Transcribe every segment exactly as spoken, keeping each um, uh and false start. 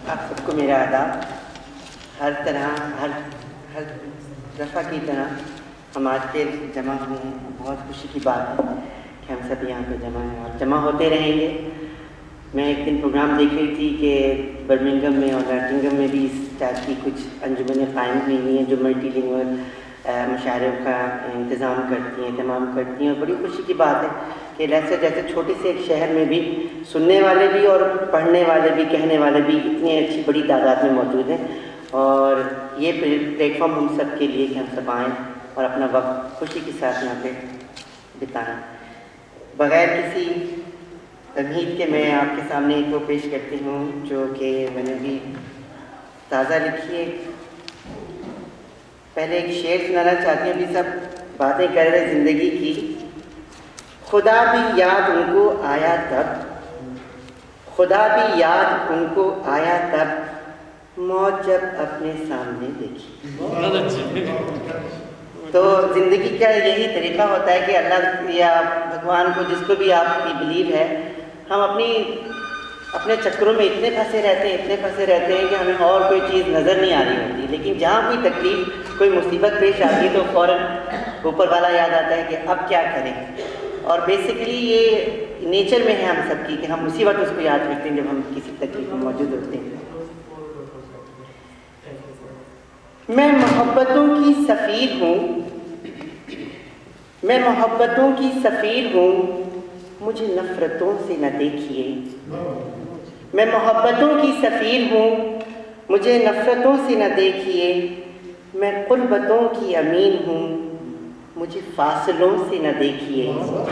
آپ سب کو میرا آداب. ہر طرح ہر ہر دفعہ کی طرح ہم آج کے جمع ہوئے ہیں. بہت خوشی کی بات ہے کہ ہم سب یہاں پہ جمع ہیں اور جمع ہوتے رہیں گے. میں ایک دن پروگرام دیکھ رہی تھی کہ برمنگم میں اور ناٹنگم میں بھی اس ٹائپ کی کچھ انجمنیں قائم ہوئی ہوئی ہیں جو ملٹی لنگوئل مشاعروں کا انتظام کرتی ہیں, اہتمام کرتی ہیں. اور بڑی خوشی کی بات ہے کہ جیسے جیسے چھوٹے سے ایک شہر میں بھی سننے والے بھی اور پڑھنے والے بھی کہنے والے بھی اتنی اچھی بڑی تعداد میں موجود ہیں. اور یہ پلیٹ فارم ہم سب کے لیے کہ ہم سب آئیں اور اپنا وقت خوشی کے ساتھ یہاں پہ بتائیں. بغیر کسی تمہید کے میں آپ کے سامنے ایک وہ پیش کرتی ہوں جو کہ میں نے بھی تازہ لکھی ہے. پہلے ایک شعر سنانا چاہتی ہوں. ابھی سب باتیں کر رہے زندگی کی. خدا بھی یاد ان کو آیا تب, خدا بھی یاد ان کو آیا تب موت جب اپنے سامنے دیکھی. تو زندگی کا یہی طریقہ ہوتا ہے کہ اللہ یا بھگوان کو جس کو بھی آپ کی بلیو ہے, ہم اپنی اپنے چکروں میں اتنے پھنسے رہتے ہیں اتنے پھنسے رہتے ہیں کہ ہمیں اور کوئی چیز نظر نہیں آ رہی ہوتی. لیکن جہاں کوئی تکلیف کوئی مصیبت پیش آتی ہے تو فوراً اوپر والا یاد آتا ہے کہ اب کیا کریں. اور بیسکلی یہ نیچر میں ہے ہم سب کی کہ ہم اسی وقت اس کو یاد کرتے ہیں جب ہم کسی تکلیف میں موجود ہوتے ہیں. میں محبتوں کی سفیر ہوں, میں محبتوں کی سفیر ہوں, مجھے نفرتوں سے نہ دیکھیے. میں محبتوں کی سفیر ہوں, مجھے نفرتوں سے نہ دیکھیے. میں قربتوں کی امین ہوں, مجھے فاصلوں سے نہ دیکھیے.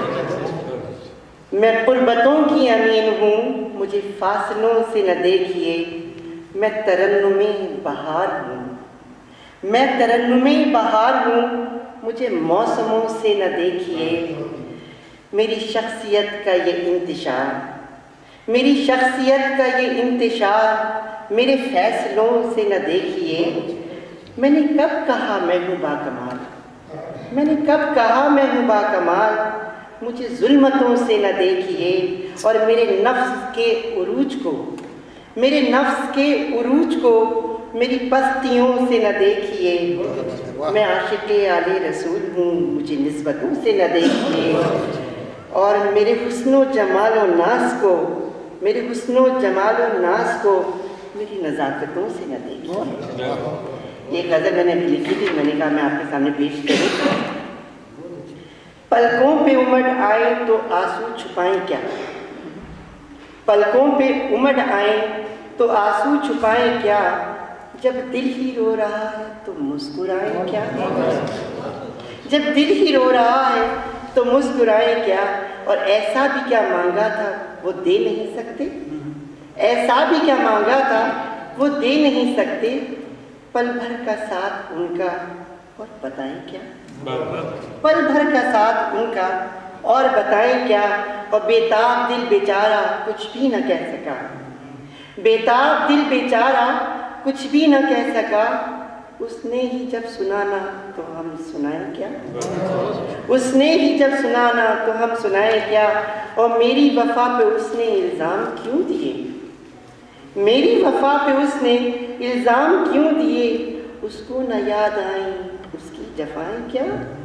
میں قربتوں کی امین ہوں, مجھے فاصلوں سے نہ دیکھیے. میں ترنم بہار ہوں, میں ترنم بہار ہوں, مجھے موسموں سے نہ دیکھیے. میری شخصیت کا یہ انتشار, میری شخصیت کا یہ انتشار میرے فیصلوں سے نہ دیکھیے. میں نے کب کہا میں ہوں باکمال, میں نے کب کہا میں ہوں باکمال, مجھے ظلمتوں سے نہ دیکھیے. اور میرے نفس کے عروج کو, میرے نفس کے عروج کو میری پستیوں سے نہ دیکھیے. میں عاشق آل رسول ہوں, مجھے نسبتوں سے نہ دیکھیے. اور میرے حسن و جمال و ناز کو, میرے حسن و جمال و ناز کو میری نزاکتوں سے نہ دیکھیے. یہ غزل میں نے بھی لکھی تھی, میں نے کہا میں آپ کے سامنے پیش کروں. پلکوں پہ امڑ آئے تو آنسو چھپائیں کیا, پلکوں پہ امڑ آئیں تو آنسو چھپائیں کیا. جب دل ہی رو رہا ہے تو مسکرائیں کیا, جب دل ہی رو رہا ہے تو مسکرائیں کیا. اور ایسا بھی کیا مانگا تھا وہ دے نہیں سکتے, ایسا بھی کیا مانگا تھا وہ دے نہیں سکتے. پل بھر کا ساتھ ان کا اور بتائیں کیا, پل بھر کا ساتھ ان کا اور بتائیں کیا. اور بیتاب دل بیچارہ کچھ بھی نہ کہہ سکا, بیتاب دل بیچارہ کچھ بھی نہ کہہ سکا. اس نے ہی جب سنانا تو ہم سنائیں کیا, اس نے ہی جب سنانا تو ہم سنائیں کیا. اور میری وفا پہ اس نے الزام کیوں دیے, میری وفا پہ اس نے الزام کیوں دیے. اس کو نہ یاد آئیں اس کی جفائیں کیا,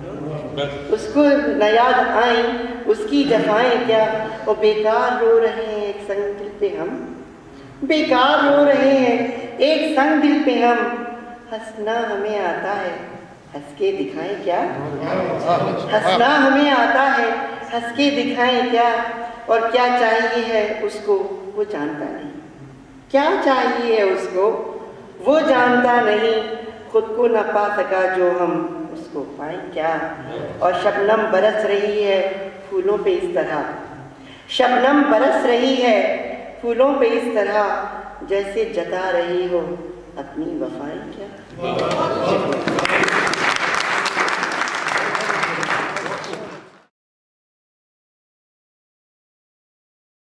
اس کو نہ یاد آئیں اس کی جفائیں کیا. اور بیکار رو رہے ہیں ایک سنگ دل پہ ہم, بیکار رو رہے ہیں ایک سنگ دل پہ ہم. ہنسنا ہمیں آتا ہے ہنس کے دکھائیں کیا, ہنسنا ہمیں آتا ہے ہنس کے دکھائیں کیا. اور کیا چاہیے ہے اس کو وہ جانتا نہیں, کیا چاہیے ہے اس کو وہ جانتا نہیں. خود کو نہ پا سکا جو ہم اس کو پائیں کیا. اور شبنم برس رہی ہے پھولوں پہ اس طرح, شبنم برس رہی ہے پھولوں پہ اس طرح جیسے جتا رہی ہو اپنی وفائیں کیا.